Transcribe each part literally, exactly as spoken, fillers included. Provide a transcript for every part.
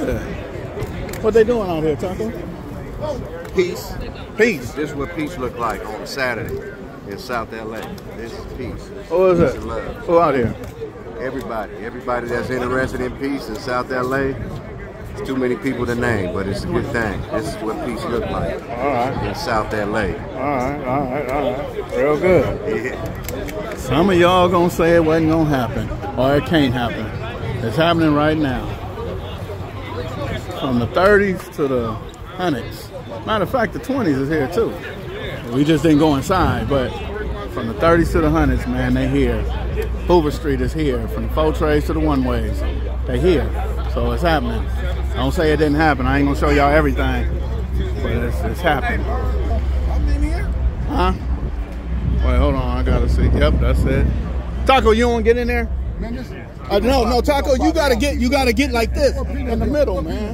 Yeah. What they doing out here, Taco? Peace. Peace. This is what peace look like on Saturday in South L A. This is peace. Who is Peace it? and love. Who out here? Everybody. Everybody that's interested in peace in South L A. It's too many people to name, but it's a good thing. This is what peace look like. All right. In South L A. All right, all right, all right. Real good. Yeah. Some of y'all gonna say it wasn't gonna happen, or it can't happen. It's happening right now. From the thirties to the hundreds. Matter of fact, the twenties is here too. We just didn't go inside, but from the thirties to the hundreds, man, they here. Hoover Street is here. From the four trays to the one ways, they here. So it's happening. Don't say it didn't happen. I ain't gonna show y'all everything, but it's, it's happening. Huh? Wait, hold on. I gotta see. Yep, that's it. Taco, you want to get in there? Uh, no, no, Taco, you gotta get, you gotta get like this in the middle, man.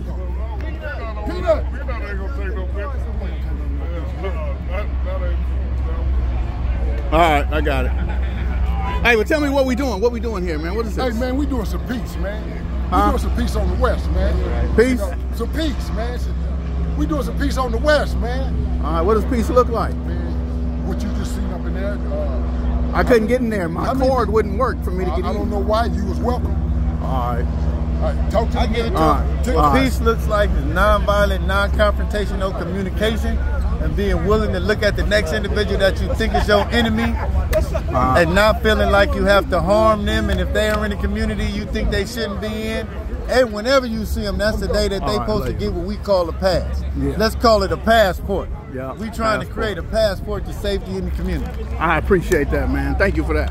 All right, I got it. Hey, well, tell me what we doing. What we doing here, man? What is this? Hey, man, we doing some peace, man. Huh? We doing some peace on the west, man. Peace? You know, some peace, man. We doing some peace on the west, man. All right, what does peace look like? Man, what you just seen up in there. Uh, I couldn't get in there. My I mean, cord wouldn't work for me to I, get in. I don't know why. You was welcome. All right. All right, talk to I get it to All right. What All right. peace looks like is nonviolent, non-confrontational communication and being willing to look at the next individual that you think is your enemy Uh, and not feeling like you have to harm them, and if they are in the community you think they shouldn't be in. And whenever you see them, that's the day that they All right, supposed to later. get what we call a pass. Yeah. Let's call it a passport. Yeah, We trying passport. to create a passport to safety in the community. I appreciate that, man. Thank you for that.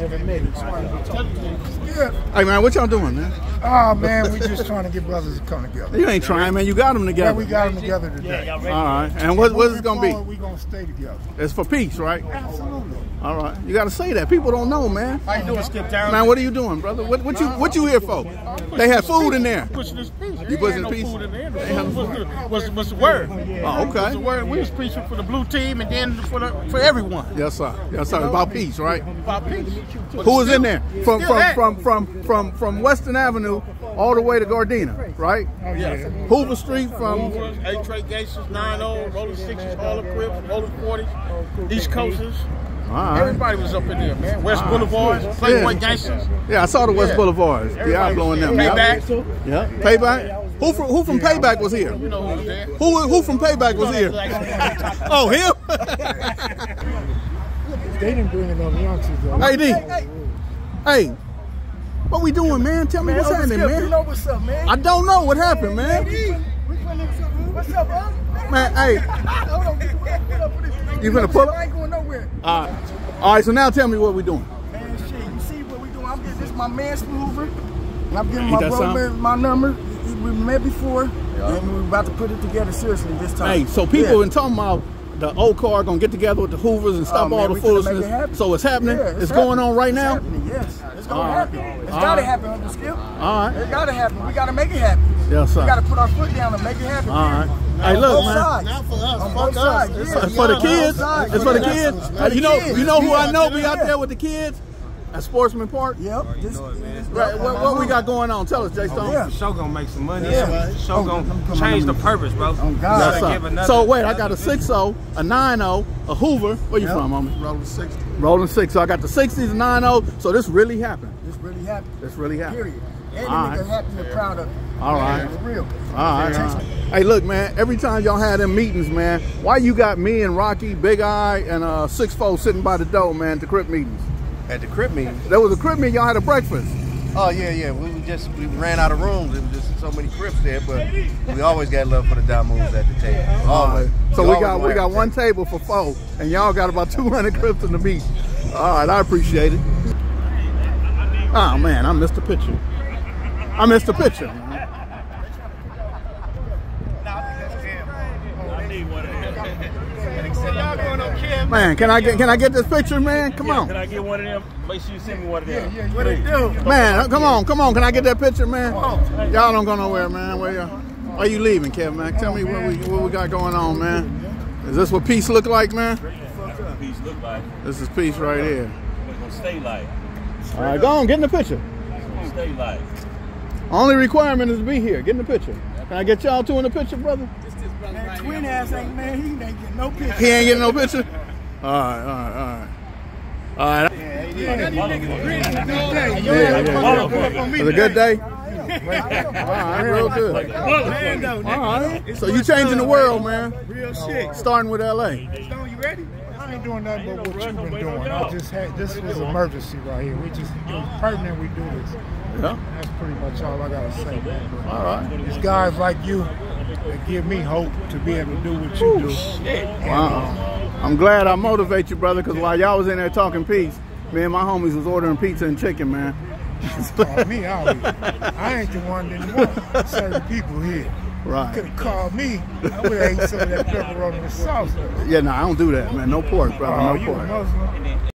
Yeah. Hey, man, what y'all doing, man? Oh, man, we just trying to get brothers to come together. You ain't trying, man. You got them together. Yeah, we got them together today. All right. And what, what is it going to be? We going to stay together. It's for peace, right? Absolutely. All right. You got to say that. People don't know, man. How you doing, Skip Town? Man, what are you doing, brother? What, what you what you here for? They had food in there. Pushing this peace. You pushing no peace? food in there. They had- What's the, what's, the, what's the word? Oh, What's okay. the word? We was preaching for the blue team and then for the, for everyone. Yes, sir. Yes, sir. It's about peace, right? About peace. Who was in there? From Still from that. from from from from Western Avenue all the way to Gardena, right? Yes. Hoover Street from. Hoovers, eight-tray Gangsters, nine oh, Rollin sixes, all the Crips, Rollin forties, East Coasters. All right. Everybody was up in there, man. West Boulevard, Playboy Yeah. Gangsters. Yeah, I saw the West Yeah. Boulevards. Diablo and them. Payback. Yeah. Payback. Who from who from Payback was here? You know who was there. Who who from Payback was here? Oh, him? They didn't bring enough youngsters, though. Hey, D. Hey, what we doing, man? Tell me what's happening, You man. know what's up, man? I don't know what happened, man. What's up, bro? Man, hey, Hold on, pull up for this. you finna pull I up? ain't going nowhere. All right. All right, so now tell me what we doing. Man, shit, you see what we doing? I'm getting this my man Hoover, and I'm giving Ain't my that brother something? my number. We met before, and we're about to put it together seriously this time. Hey, so people Yeah. been talking about the old car gonna get together with the Hoovers and stop Oh, man, all the we finna make it foolishness. happen. So it's happening. Yeah, it's it's going happening. on right It's now. happening, yes, it's gonna All right. happen. It's All gotta right. happen, Uncle Skip. All right. It gotta happen. We gotta make it happen. Yes, sir. We gotta put our foot down and make it happen. All right. On Hey, look, both man. sides. Not for us, On fuck both us. sides. It's yeah, It's for the yeah, kids. on both sides. It's for the Yeah, kids. it's for Uh, the You know, kids. you know who I Yeah. know be out Yeah. there with the kids at Sportsman Park. Yep. This, Right. What, what we got going on? Tell us, Jay Stone. Yeah. Show gonna make some money. Yeah. Show gonna change the purpose, bro. On Yes, God. sir. give another- So wait, I got a six oh, a nine oh, a Hoover. Where you Yep. from, homie? Rollin sixty. Rolling six. So I got the sixties and nine oh. So this really happened. This really happened. This really happened. Period. And the All nigga right. happy and proud of it. All right. For real. All right, all right. Hey, look, man. Every time y'all had them meetings, man, why you got me and Rocky, Big Eye, and uh, Six Four sitting by the door, man, at the Crip meetings? At the Crip meeting. There was a Crip meeting. Y'all had a breakfast. Oh yeah, yeah. We we just we ran out of rooms. There was just so many Crips there, but we always got love for the Damoons at the table. Always. So we always got we have got a one table for four, and y'all got about two hundred Crips in the meet. All right, I appreciate it. Oh man, I missed the picture. I missed the picture. Man, can I get can I get this picture, man? Come on. Can I get one of them? Make sure you send me one of them. What they do? Man, come on, come on. Can I get that picture, man? Y'all don't go nowhere, man. Where y'all? Why you leaving, Kevin, man? Tell me what we what we got going on, man. Is this what peace look like, man? Peace look like. This is peace right here. We're gonna stay like. All right, go on, get in the picture. Stay like. Only requirement is to be here. Get in the picture. Can I get y'all two in the picture, brother? Man, twin ass ain't, man, he ain't getting no picture. He ain't getting no picture? All right, all right, all right. All right. Yeah, yeah. Yeah, yeah. Was it a good day? All right, real good. All right. So you changing the world, man. Real shit. Starting with L A. Stone, you ready? I ain't doing nothing but what you've been doing. I just had, this was emergency right here. We just, it was pertinent we do this. Yeah. That's pretty much all I gotta say, man. All right. It's guys like you that give me hope to be able to do what you do. And, Wow. I'm glad I motivate you, brother, because while y'all was in there talking peace, me and my homies was ordering pizza and chicken, man. Call me out here. I ain't the one that want certain people here. Right. You could have called me. I would have ate some of that pepperoni and sauce. Yeah, no, I don't do that, man. No pork, brother. Oh, No you a pork. Muslim?